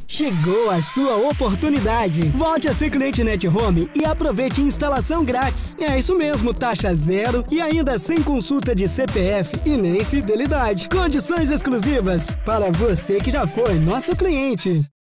Chegou a sua oportunidade. Volte a ser cliente Net Home e aproveite instalação grátis. É isso mesmo, taxa zero e ainda sem consulta de CPF e nem fidelidade. Condições exclusivas para você que já foi nosso cliente.